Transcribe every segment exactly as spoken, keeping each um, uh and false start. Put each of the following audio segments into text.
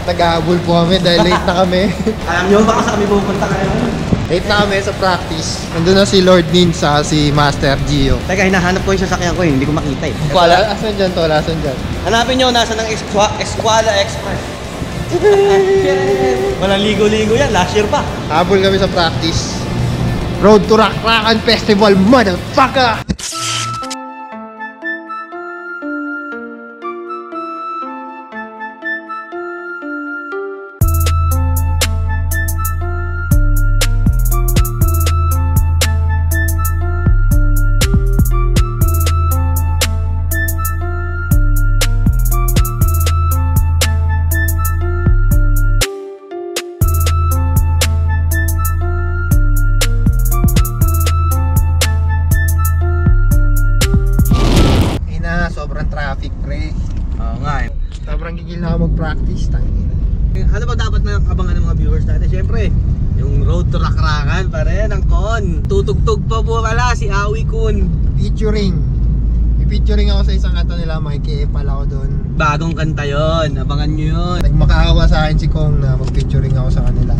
Nag-aabol po kami dahil late na kami. Alam nyo baka sa kami pupunta kayo? Late na kami sa practice. Nandun na si Lord Nins sa si Master Gio. Teka, hinahanap ko yung sasakyan ko eh. Hindi ko makita eh. Wala, asan dyan to? Asan dyan? Hanapin nyo, nasa ng Esquala Express. Walang ligo-ligo yan, last year pa. Habol kami sa practice. Road to Rakrakan Festival, motherfucker! Traffic pre. Oo nga eh. Sobrang gigil na ako mag-practice. Tangin. Ano ba dapat na abangan ng mga viewers natin? Siyempre, yung Road to Rakrakan pare ng Con. Tutugtog pa po pala si Awi Kun. Featuring. I-featuring ako sa isang kanta nila. Makikiepal ako doon. Bagong kanta yon. Abangan nyo yun. Nagmakaawa sa akin si Kong na mag-featuring ako sa kanila.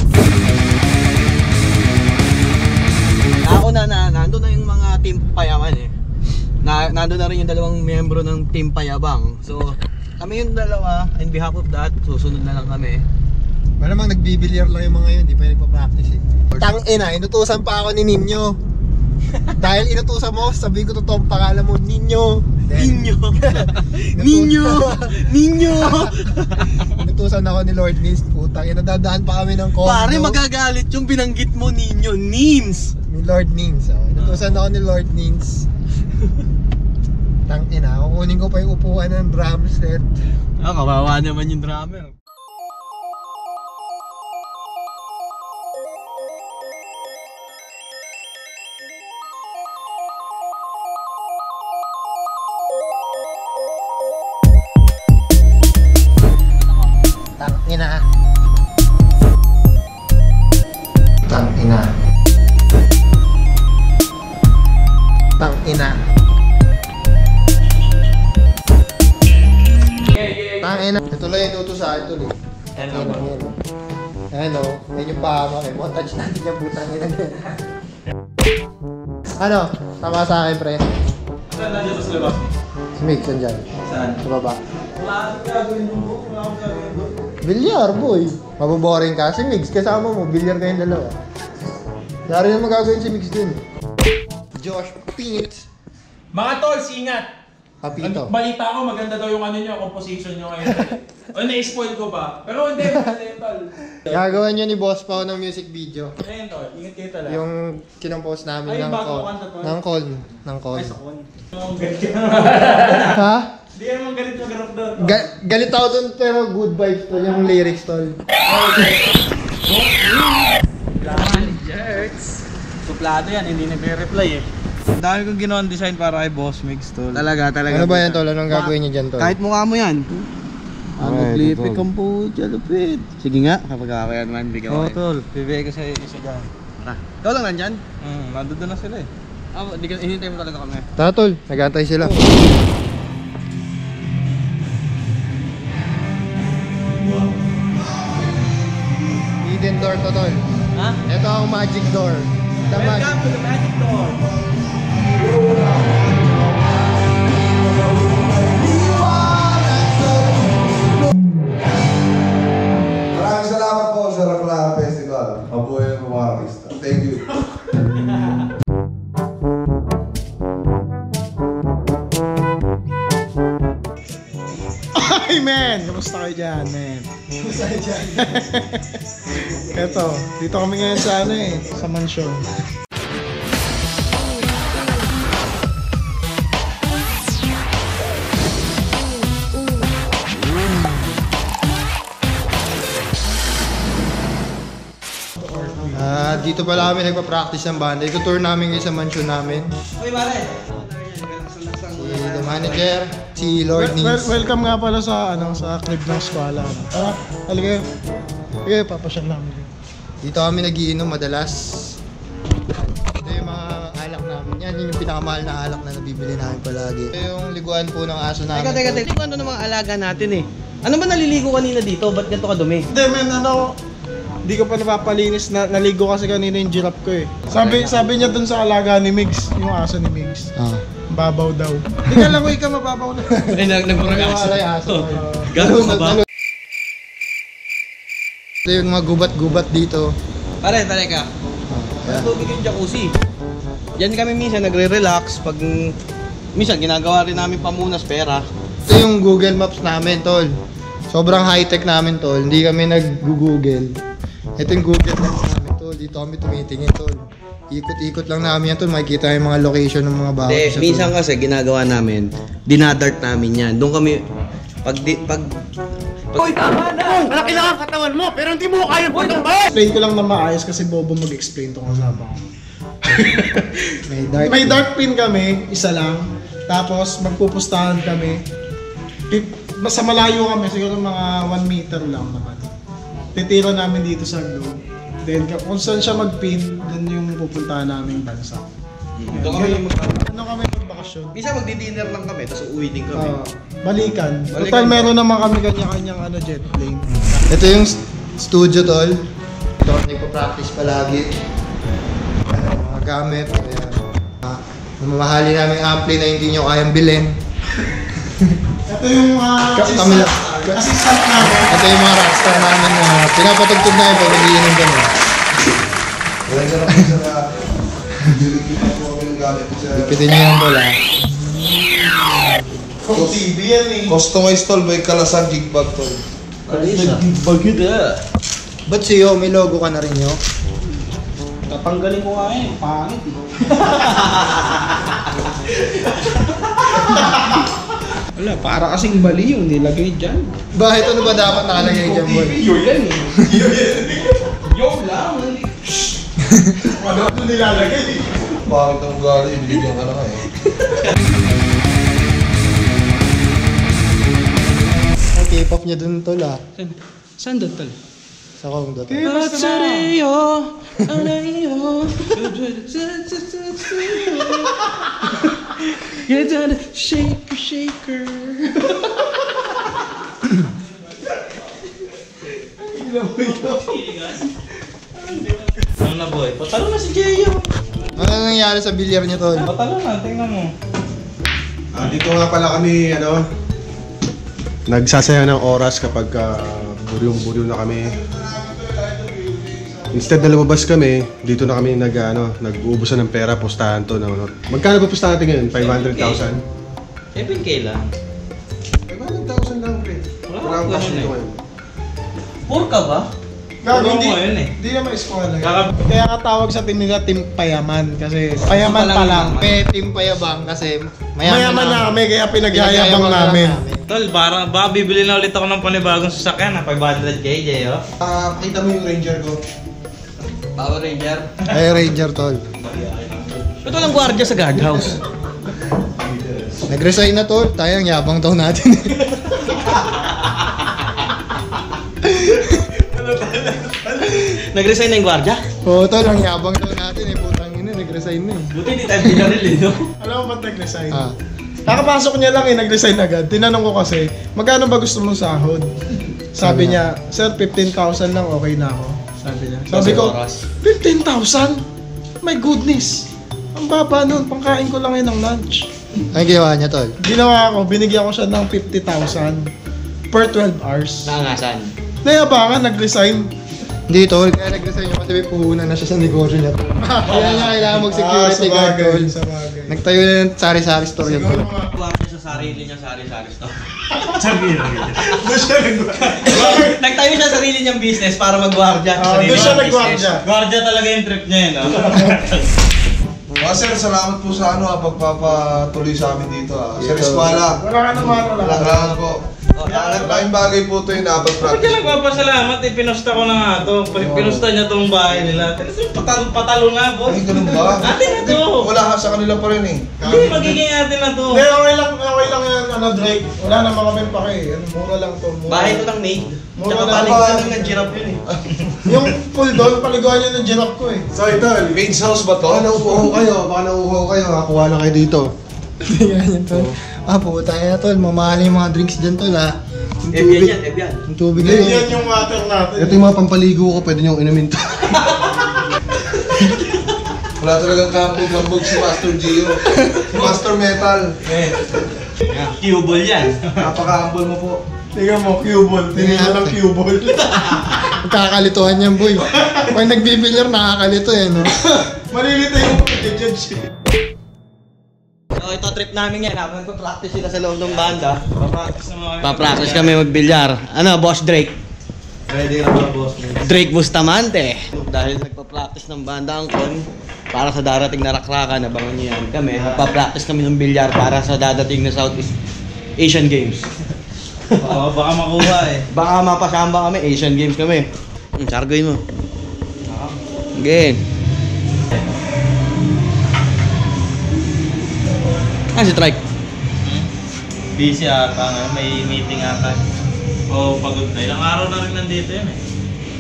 Ako na na, nandun na yung mga team payaman eh. Na, nandun na rin yung dalawang miyembro ng Team Payabang. So, kami yung dalawa, in behalf of that, susunod na lang kami. Malamang nagbibilyar lang yung mga yun, di pa nagpa-practice eh. Tangina, inutusan pa ako ni Ninyo. Dahil inutusan mo, sabihin ko totoong pangalan mo, Ninyo. Ninyo! Ninyo! Ninyo! Inutusan ako ni Lord Nins, putang ina, dadaan pa kami ng condo. Pare, magagalit yung binanggit mo, Ninyo. Nins! Ni Lord Nins, oh. Inutusan ako ni Lord Nins. Tangina, kukunin ko pa yung upuan ng drum set. Ah, kawawa naman yung drummer. Tangina. Tangina. Tangina. Tangina. Ito lang yung tuto sa akin tuloy. Hello. Hello. Yan yung pahama kay montage natin yung butang ina. Ano? Tama sa akin pre. Saan na dito sa labas? Si Mick, saan dyan? Saan? Sa baba. Wala akong gagawin mo. Wala akong gagawin mo. Bilyar boy. Maboboring ka. Si Migs kasama mo. Bilyar kayong dalawa. Dari na magagawin si Migs dun. Josh Pete. Mga tol, singat! Papito. Ano, balita ko, maganda daw yung ano nyo, composition nyo ngayon. O, na-spoil ko pa. Pero hindi, maganda yun tol. Gagawa nyo ni Boss Pao ng music video. Ayun tol, ingat kayo talaga. Yung kinompose namin Ay, ng bago call. kanta to? Ng call. Ng call. Ay, sa kon. Ang galit ka Ha? Hindi ka naman galit magarap doon. Ga galit ako dun pero good vibes tol. Yung lyrics tol. Jerks! Suplado yan, hindi nagre-reply eh. Ang dami kong ginawa design para kay Boss Mix tol. Talaga, talaga. Ano ba yan tol? Anong gagawin nyo dyan tol? Kahit mukha mo yan. Ano, Ay, flipik totoo. ang pucha, lupit. Sige nga, kapag kakayan man, bigyan ko. Oo, tol. Bibigay ko sa isa dyan. Tara. Ikaw lang nandyan? Hmm, nandun na sila eh. Ah, di ka, hinintay mo talaga kami. Tara tol, nag-aantay sila. Hidden door to tol. Ha? Ito ang magic door. The mag Welcome to the magic door. Maraming salamat po sa Rakrakan Festival. Mabuhay ang mga artista. Thank you. Ay, man! Kamusta kayo dyan, man? Kamusta kayo dyan? Eto, dito kami ngayon sa ano eh, sa mansyon. Ah, dito pala kami nagpa-practice ng banda. Ito-tour namin ngayon sa mansion namin. Uy, pare! Si the manager, si Lord Well, well, Nins. welcome nga pala sa ano sa crib ng Esquala. Tara, halika. Sige, papasyal namin. Dito kami nagiinom madalas. Ito yung mga alak namin. Yan yung pinakamahal na alak na nabibili namin palagi. Ito yung liguan po ng aso namin. Teka, teka, teka. Ito ano ng mga alaga natin eh. Ano ba naliligo kanina dito? Ba't ganito kadumi? Hindi, men, ano, hindi ko pa napapalinis na naligo kasi kanina yung giraffe ko eh. Sabi sabi niya dun sa alaga ni Migs, yung aso ni Migs. Ah. Babaw daw. Hindi ka lang ko ikaw mababaw na. Ay, nag Wala yung aso. Gago ka ba? Ito yung mga gubat-gubat dito. Pare, pare ka. Mas tubig yung jacuzzi. Diyan kami minsan nagre-relax pag minsan ginagawa rin namin pamunas pera. Ito yung Google Maps namin, tol. Sobrang high-tech namin, tol. Hindi kami nag-google. Ito yung Google Maps namin, tol. Dito kami tumitingin, tol. Ikot-ikot lang namin yan, tol. Makikita yung mga location ng mga bahay. Hindi, minsan kasi ginagawa namin, dinadart namin yan. Doon kami, pag, di, pag, pag Uy, tama na! Malaki lang ang katawan mo, pero hindi mo kaya po itong bayan! Explain ko lang na maayos kasi bobo mag-explain tong kasama ko. May dark. May dark pin kami, isa lang. Tapos magpupustahan kami. Tit- Sa malayo kami, siguro mga one meter lang naman. Titira namin dito sa globe. Then kung saan siya mag-pin, dun yung pupuntahan naming bansa. Doon kami mag- Ano kami magbakasyon? minsan magdi-dinner lang kami, tapos uuwi din kami. Ah, balikan. Balikan. Total meron naman kami kanya-kanyang ano, jet plane. Ito yung st- studio, tol. Ito kami nagpa-practice palagi. Ano, mga gamit. Ayan. Ah, mamamahali namin ampli na hindi nyo kayang bilhin. Ito yung uh, Ka- kami lang. assistant namin. Ito yung mga rockstar namin na pinapatugtog namin pag nagiinom kami. Wala siya na po siya na diligitan po kami ng gamit siya. Ipitin nyo yung bola. Kung T V yan eh. Customized tol, may kalasag gig bag tol. Ba't siyo? May logo ka na rin yo? Tatanggalin ko nga eh. Pangit eh. Wala, para kasing mali yung nilagay dyan. Bakit? Ano ba dapat nakalagay dyan, boy? Yun yan eh. Yo lang. Ano ano nilalagay eh. Pangit ang ugali, binigyan ka na nga eh. Ang K-pop niya dun, tol, ah. Saan doon tol? Sa kong dot. Get down, shaker, shaker. Ano na boy? Patalo na si Jeyo. Ano nangyari sa bilyar niya, tol? Patalo na, tingnan mo. Ah, dito nga pala kami, ano, nagsasaya ng oras kapag uh, buryong-buryo na kami. Instead na lumabas kami, dito na kami nag, ano, nag-uubusan ng pera, pustahan to. No, no. Magkano ba pustahan natin ngayon? five hundred thousand? seven K lang. five hundred thousand lang, pre. Wala Wala akong akong cash ganun dito eh. ngayon. Poor ka ba? Gago, Ano hindi, mo yun eh? hindi naman eskwela. Kaka- Kaya nga tawag sa team nila Team Payaman kasi payaman pa lang. May team payabang kasi Mayaman, mayaman na kami kaya pinagyayabang Pinagyayabang lang namin. Tol, para ba bibili na ulit ako ng panibagong sasakyan na five hundred K, Jeyo? Ah, kita mo yung Ranger ko. Power Ranger. Ay, Ranger, tol. Ito lang gwardiya sa guardhouse. Nag-resign na, tol. Tayo, ang yabang daw natin. Nag-resign na yung gwardiya? Oo, tol. Ang yabang daw natin eh. Putang ina, nag-resign na eh. Buti hindi tayo binaril eh, no? Alam mo ba't nag-resign? Ah. Kakapasok niya lang eh, nag-resign agad. Tinanong ko kasi, magkano ba gusto mong sahod? Sabi niya, sir, fifteen thousand lang okay na ako. Sabi niya. Sabi ko, fifteen thousand? My goodness! Ang baba nun, pangkain ko lang yun ng lunch. Ano ginawa niya, tol? Ginawa ko, binigyan ko siya ng fifty thousand per twelve hours. Nangasan. Nayabangan, nag-resign. Hindi, tol. Kaya nag-resign niya kasi may puhunan na siya sa negosyo niya, tol. Kaya niya kailangan mag-security Ah, guard, sabagay, tol. sabagay. Nagtayo na ng sari-sari store yun, Siguro tol. mga... Gwardiya sa sarili niya, sari-sari store. Sabi na. Doon siya nag- Nagtayo siya sa sarili niyang business para mag-gwardiya. Ah, Sarili doon siya niyang nag-gwardiya. Guardia talaga yung trip niya, eh, no? Ah, sir, salamat po sa ano, ah, pagpapatuloy sa amin dito. Ah. Sir Dito. Eskwala, Wala ka naman, wala ka. salamat po. Oh, salamat. Malaking bagay po ito yung dapat Bakit ka practice. nagpapasalamat? Eh, pinusta ko na nga to. Pinusta niya tong bahay nila. Patalo, patalo nga, boss. Ay, ganun ba? Atin na to. Wala ka sa kanila pa rin eh. Hindi, magiging atin na to. Hindi, okay lang, okay lang yan, ano, Drake. Wala naman kami pake. Ano, mura lang to. Mura. Bahay ko ng maid. Mura Tsaka lang. paliguan lang ng giraffe yun eh. Yung full doll, paliguan niya ng giraffe ko eh. So ito, Maid's house ba to? baka nauuho kayo, baka nauuho kayo, kakuha na kayo dito. Yan yan, tol. Ah, puta na, tol. Mamahal yung mga drinks dyan, tol, ah. Ebian yan, Ebian. Yung tubig na Yan, yun. yan yung water natin. Ito yung mga pampaligo ko, pwede niyong inumin to. Wala talagang kambog-kambog si Master Gio. Si Master Metal. Cuball yan. Napaka-humble mo po. Tingnan mo, cue ball. Tingnan ng cue ball. Nakakalituhan yan, boy. Pag nagbibilyar, nakakalito eh, no? Malilito yung pag-judge eh. So ito trip namin yan, habang nagpa-practice sila sa loob ng banda. Pa-practice kami mag-bilyar. Ano, Boss Drake? Ready na ba, boss? Drake Bustamante. Dahil nagpa-practice ng banda ang kon para sa darating na rakrakan, abangan niyo yan. Kami, nagpa-practice kami ng bilyar para sa dadating na Southeast Asian Games. Oo, baka makuha eh. Baka mapasamba kami, Asian Games kami. Hmm, sargoy mo. Again. Ah, si Trike. Busy ata nga, may meeting ata. Oo, pagod na. Ilang araw na rin nandito yun eh.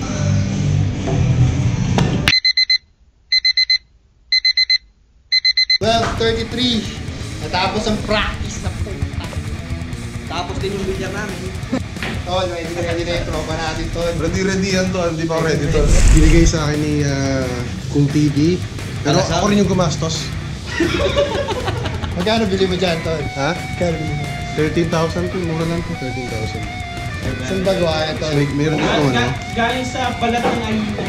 twelve thirty-three. Natapos ang practice na po. Tapos din yung bilyar namin. Tol, ready ready na yung tropa natin, Tol. Ready-ready yan to. Hindi pa ready to. Binigay sa akin ni uh, Kung T V. Pero Alasal? ako rin yung gumastos. Magkano bili mo dyan, Tol? Ha? Magkano bili mo? thirteen thousand to. Mura lang to. thirteen thousand. Saan ba gawa yan, Tol? May, meron dito, ano? Galing sa balat ng ayun.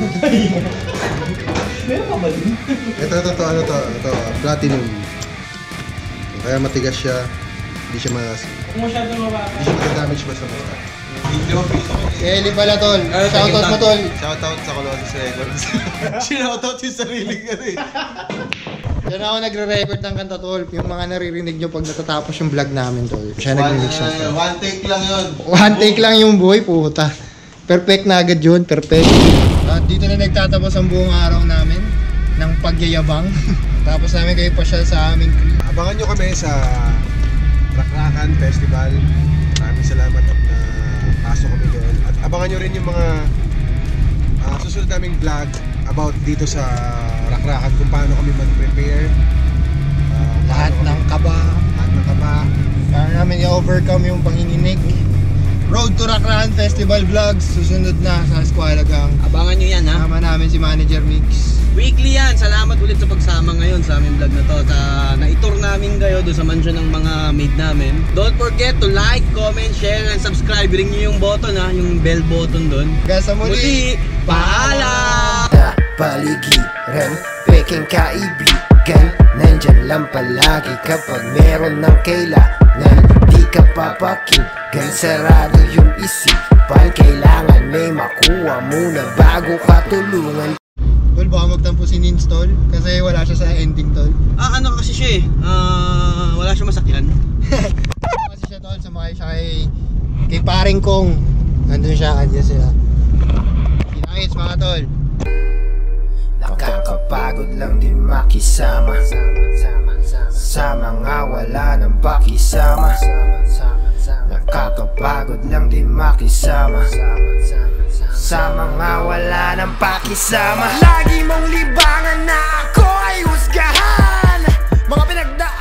Meron ka ba din? Ito, ito, ito, ano to? Ito, platinum. Kaya matigas siya. Hindi siya mas... Kung masyadong mababa. Hindi siya matadamage basta-basta. Kelly pala, Tol. Shoutout mo, Tol. Shoutout sa Colossus Records. Shoutout yung sarili ko eh. Yan ako nagre-record ng kanta, Tol. Yung mga naririnig nyo pag natatapos yung vlog namin, Tol. Siya nag-remix siya. Tol. One take lang yun. One take lang yung buhay, puta. Perfect na agad yun, perfect. At dito na nagtatapos ang buong araw namin ng pagyayabang. Tapos namin kayo pa siya sa aming crew. Abangan nyo kami sa Rakrakan Festival. Maraming salamat at napasok kami doon. At abangan nyo rin yung mga uh, susunod naming vlog about dito sa Rakrakan kung paano kami mag-prepare. Uh, Lahat paano ng kami- kaba. Lahat ng kaba. Para namin i-overcome yung panginginig. Road to Rakrakan Festival Vlogs. Susunod na sa Eskwela Gang. Abangan nyo yan ha. Kasama namin si Manager Mix. Weekly yan. Salamat ulit sa pagsama ngayon sa aming vlog na to. Sa na-tour namin kayo doon sa mansion ng mga maid namin. Don't forget to like, comment, share, and subscribe. Ring nyo yung button ha, yung bell button doon. Hanggang sa muli. Muli, paalam! Paligiran, peking kaibigan. Nandyan lang palagi kapag meron ng kailangan. Di ka papakinggan, sarado yung isipan. Kailangan may makuha muna bago ka tulungan. Tol, baka magtampo si Nins, Tol. Kasi wala siya sa ending, Tol. Ah, ano kasi siya eh. Ah, wala siya masakyan. Kasi siya, Tol, sumakay siya kay, kay paring Kong. Nandun siya, kanya sila. Pinakits, mga Tol. Nakakapagod lang din makisama sa mga wala ng pakisama. Nakakapagod lang din makisama sa mga wala ng pakisama. Lagi mong libangan na ako ay husgahan. Mga pinagdaan